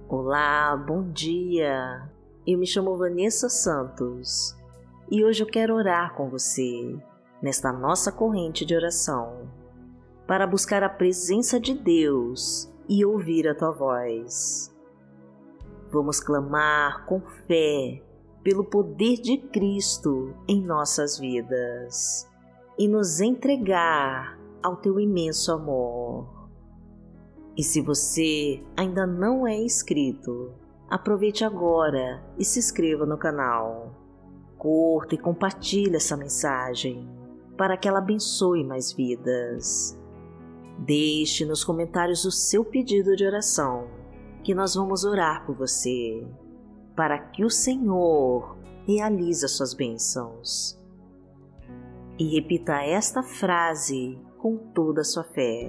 Olá, bom dia! Eu me chamo Vanessa Santos e hoje eu quero orar com você nesta nossa corrente de oração para buscar a presença de Deus e ouvir a tua voz. Vamos clamar com fé pelo poder de Cristo em nossas vidas e nos entregar ao teu imenso amor. E se você ainda não é inscrito, aproveite agora e se inscreva no canal. Curta e compartilhe essa mensagem para que ela abençoe mais vidas. Deixe nos comentários o seu pedido de oração, que nós vamos orar por você, para que o Senhor realize as suas bênçãos. E repita esta frase com toda a sua fé.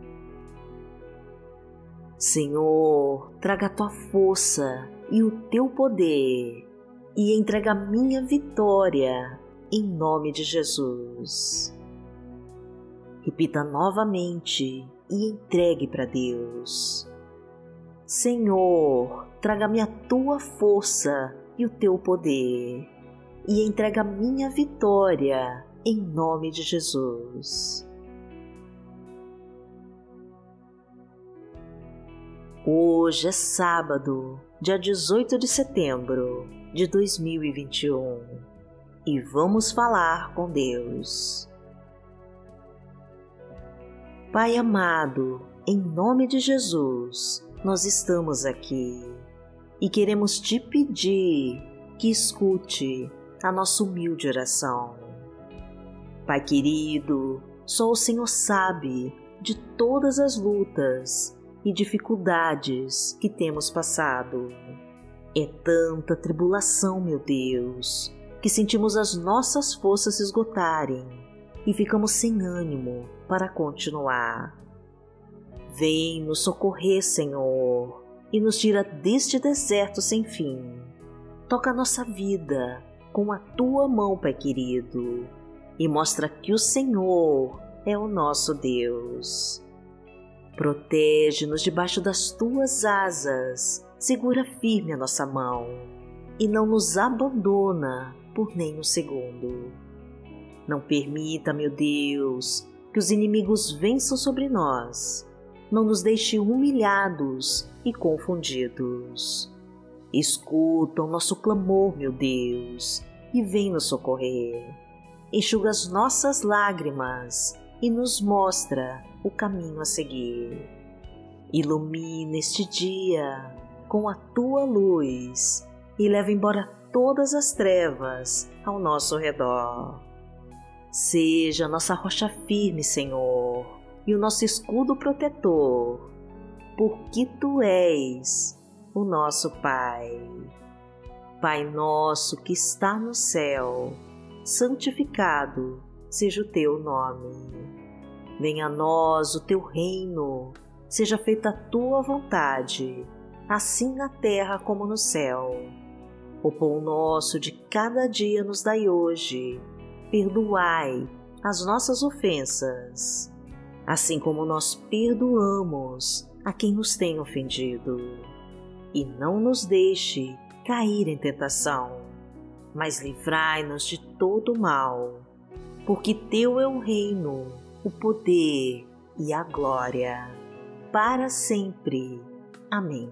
Senhor, traga a tua força e o teu poder e entrega a minha vitória em nome de Jesus. Repita novamente e entregue para Deus. Senhor, traga-me a tua força e o teu poder e entrega a minha vitória em nome de Jesus. Hoje é sábado, dia 18 de setembro de 2021 e vamos falar com Deus. Pai amado, em nome de Jesus, nós estamos aqui e queremos te pedir que escute a nossa humilde oração. Pai querido, só o Senhor sabe de todas as lutas e dificuldades que temos passado. É tanta tribulação, meu Deus, que sentimos as nossas forças se esgotarem e ficamos sem ânimo para continuar. Vem nos socorrer, Senhor, e nos tira deste deserto sem fim. Toca a nossa vida com a tua mão, Pai querido, e mostra que o Senhor é o nosso Deus. Protege-nos debaixo das tuas asas, segura firme a nossa mão e não nos abandona por nem um segundo. Não permita, meu Deus, que os inimigos vençam sobre nós. Não nos deixe humilhados e confundidos. Escuta o nosso clamor, meu Deus, e vem nos socorrer. Enxuga as nossas lágrimas e nos mostra o caminho a seguir. Ilumina este dia com a tua luz e leva embora todas as trevas ao nosso redor. Seja nossa rocha firme, Senhor, e o nosso escudo protetor, porque tu és o nosso Pai. Pai nosso que está no céu, santificado seja o teu nome. Venha a nós o teu reino, seja feita a tua vontade, assim na terra como no céu. O pão nosso de cada dia nos dai hoje, perdoai as nossas ofensas, assim como nós perdoamos a quem nos tem ofendido. E não nos deixe cair em tentação, mas livrai-nos de todo o mal, porque teu é o reino, o poder e a glória, para sempre. Amém.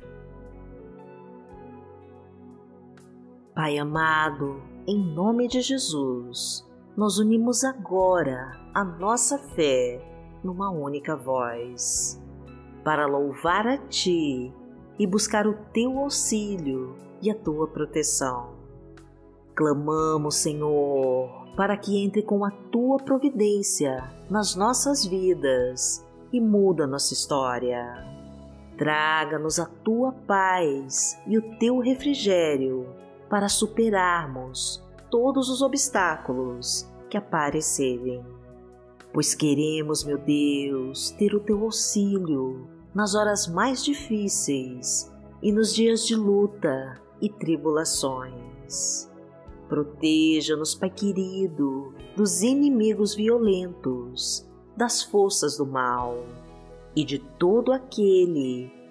Pai amado, em nome de Jesus, nós unimos agora a nossa fé numa única voz, para louvar a Ti e buscar o Teu auxílio e a Tua proteção. Clamamos, Senhor, para que entre com a Tua providência nas nossas vidas e muda nossa história. Traga-nos a Tua paz e o Teu refrigério para superarmos todos os obstáculos que aparecerem. Pois queremos, meu Deus, ter o Teu auxílio nas horas mais difíceis e nos dias de luta e tribulações. Proteja-nos, Pai querido, dos inimigos violentos, das forças do mal e de todo aquele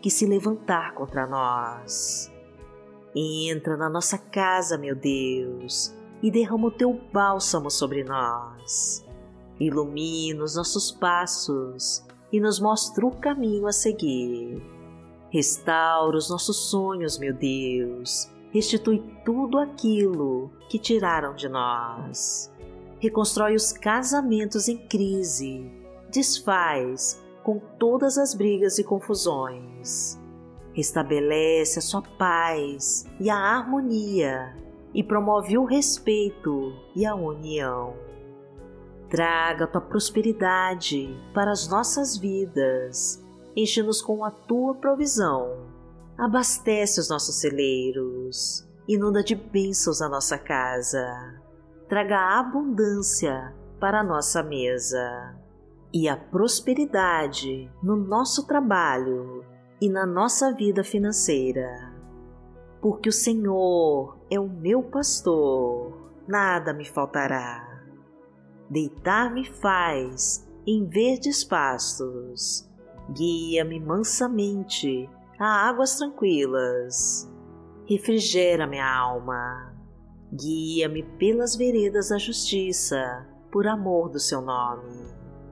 que se levantar contra nós. Entra na nossa casa, meu Deus, e derrama o teu bálsamo sobre nós. Ilumina os nossos passos e nos mostra o caminho a seguir. Restaura os nossos sonhos, meu Deus. Restitui tudo aquilo que tiraram de nós. Reconstrói os casamentos em crise. Desfaz com todas as brigas e confusões. Restabelece a sua paz e a harmonia e promove o respeito e a união. Traga a tua prosperidade para as nossas vidas. Enche-nos com a tua provisão. Abastece os nossos celeiros. Inunda de bênçãos a nossa casa. Traga abundância para a nossa mesa. E a prosperidade no nosso trabalho e na nossa vida financeira. Porque o Senhor é o meu pastor, nada me faltará. Deitar-me faz em verdes pastos. Guia-me mansamente a águas tranquilas. Refrigera minha alma. Guia-me pelas veredas da justiça, por amor do seu nome.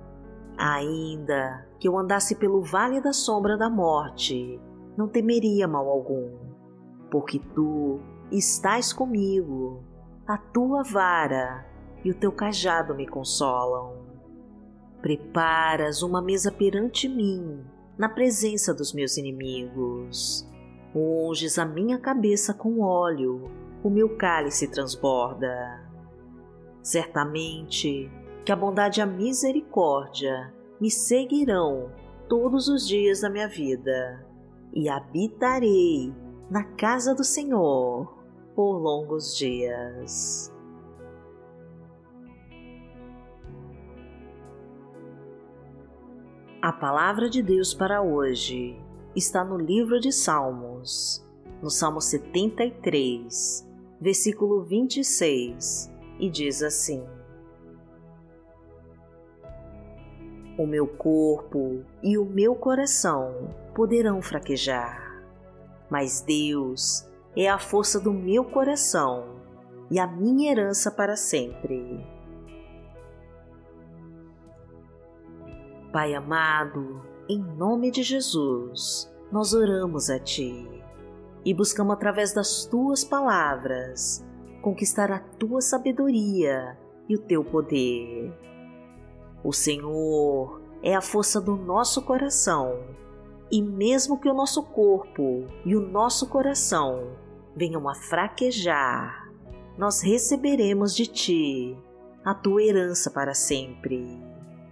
Ainda que eu andasse pelo vale da sombra da morte, não temeria mal algum, porque tu estás comigo, a tua vara e o teu cajado me consolam. Preparas uma mesa perante mim, na presença dos meus inimigos. Unges a minha cabeça com óleo, o meu cálice transborda. Certamente que a bondade e a misericórdia me seguirão todos os dias da minha vida, e habitarei na casa do Senhor por longos dias. A palavra de Deus para hoje está no livro de Salmos, no Salmo 73, versículo 26, e diz assim: O meu corpo e o meu coração poderão fraquejar, mas Deus é a força do meu coração e a minha herança para sempre. Pai amado, em nome de Jesus, nós oramos a Ti e buscamos através das Tuas palavras conquistar a Tua sabedoria e o Teu poder. O Senhor é a força do nosso coração, e mesmo que o nosso corpo e o nosso coração venham a fraquejar, nós receberemos de Ti a Tua herança para sempre.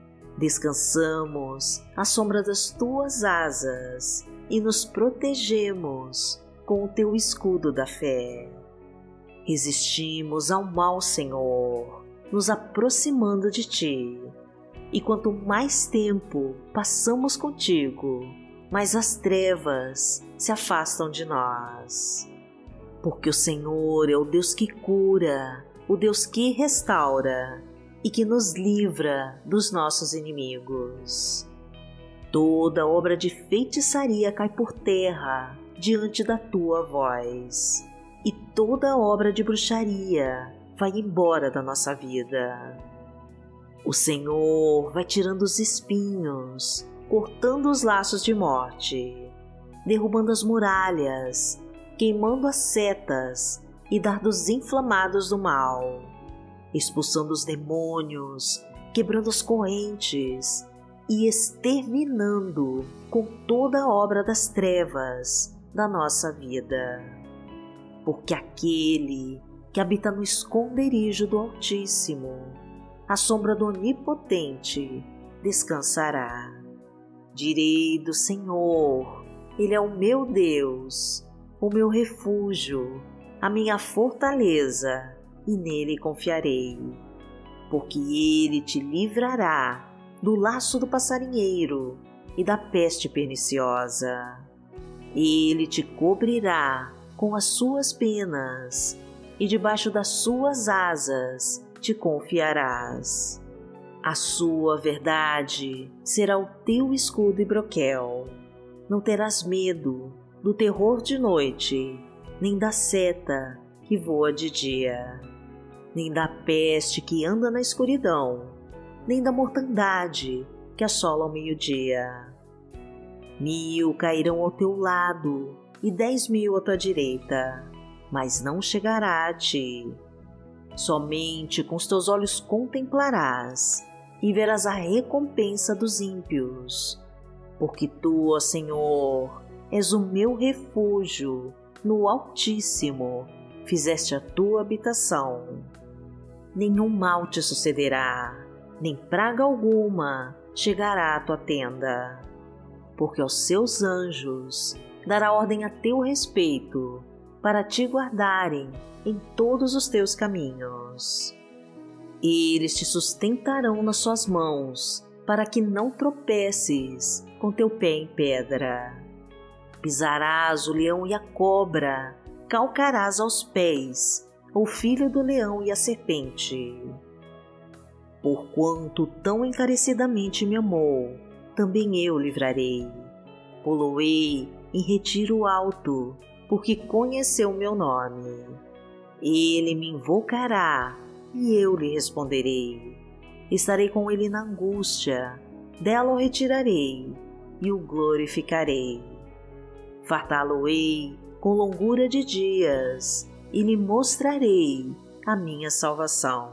Descansamos à sombra das Tuas asas e nos protegemos com o Teu escudo da fé. Resistimos ao mal, Senhor, nos aproximando de Ti. E quanto mais tempo passamos contigo, mais as trevas se afastam de nós. Porque o Senhor é o Deus que cura, o Deus que restaura e que nos livra dos nossos inimigos. Toda obra de feitiçaria cai por terra diante da Tua voz, e toda obra de bruxaria vai embora da nossa vida. O Senhor vai tirando os espinhos, cortando os laços de morte, derrubando as muralhas, queimando as setas e dardos inflamados do mal, expulsando os demônios, quebrando as correntes e exterminando com toda a obra das trevas da nossa vida. Porque aquele que habita no esconderijo do Altíssimo, à sombra do Onipotente, descansará. Direi do Senhor, Ele é o meu Deus, o meu refúgio, a minha fortaleza, e nele confiarei. Porque Ele te livrará do laço do passarinheiro e da peste perniciosa. Ele te cobrirá com as suas penas, e debaixo das suas asas te confiarás. A sua verdade será o teu escudo e broquel. não terás medo do terror de noite, nem da seta que voa de dia, nem da peste que anda na escuridão, nem da mortandade que assola ao meio-dia. 1000 cairão ao teu lado e 10.000 à tua direita, mas não chegará a ti. Somente com os teus olhos contemplarás e verás a recompensa dos ímpios, porque tu, ó Senhor, és o meu refúgio, no Altíssimo fizeste a tua habitação. Nenhum mal te sucederá, nem praga alguma chegará à tua tenda, porque aos seus anjos dará ordem a teu respeito, para te guardarem em todos os teus caminhos. Eles te sustentarão nas suas mãos, para que não tropeces com teu pé em pedra. Pisarás o leão e a cobra, calcarás aos pés o filho do leão e a serpente. Porquanto tão encarecidamente me amou, também eu livrarei. Poloei em retiro alto, porque conheceu meu nome. Ele me invocará, e eu lhe responderei. Estarei com ele na angústia, dela o retirarei, e o glorificarei. Fartá-lo-ei com longura de dias, e lhe mostrarei a minha salvação.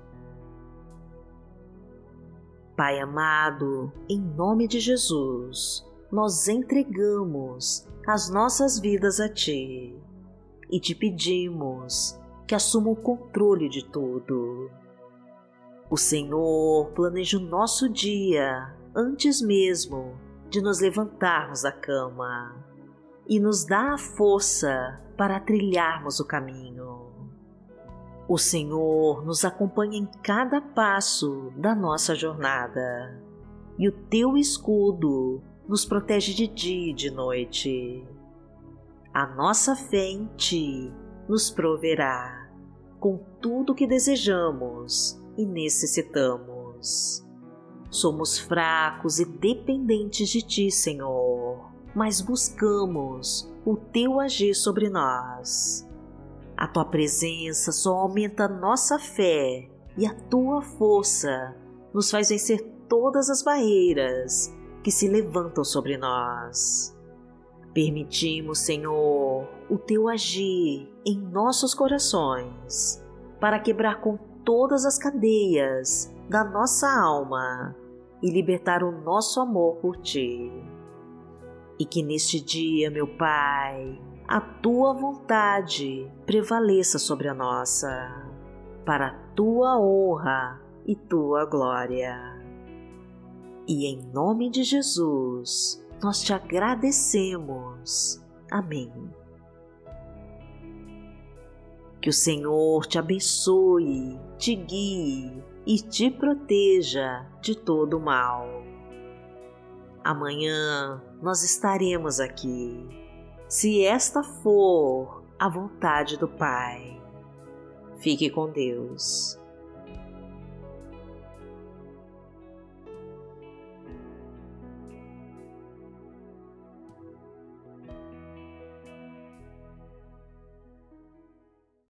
Pai amado, em nome de Jesus, nós entregamos as nossas vidas a Ti e te pedimos que assuma o controle de tudo. O Senhor planeja o nosso dia antes mesmo de nos levantarmos da cama e nos dá a força para trilharmos o caminho. O Senhor nos acompanha em cada passo da nossa jornada e o Teu escudo nos protege de dia e de noite. A nossa fé em Ti nos proverá com tudo o que desejamos e necessitamos. Somos fracos e dependentes de Ti, Senhor, mas buscamos o Teu agir sobre nós. A Tua presença só aumenta a nossa fé e a Tua força nos faz vencer todas as barreiras que se levantam sobre nós. Permitimos, Senhor, o Teu agir em nossos corações para quebrar com todas as cadeias da nossa alma e libertar o nosso amor por Ti. E que neste dia, meu Pai, a Tua vontade prevaleça sobre a nossa, para a Tua honra e Tua glória. E em nome de Jesus, nós Te agradecemos. Amém. Que o Senhor te abençoe, te guie e te proteja de todo o mal. Amanhã nós estaremos aqui, se esta for a vontade do Pai. Fique com Deus.